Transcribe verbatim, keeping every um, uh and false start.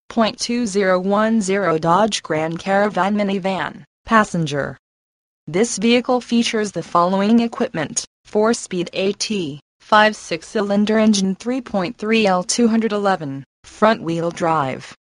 two zero one zero Dodge Grand Caravan minivan, passenger. This vehicle features the following equipment: four-speed AT, five six cylinder engine three point three L two eleven, front-wheel drive,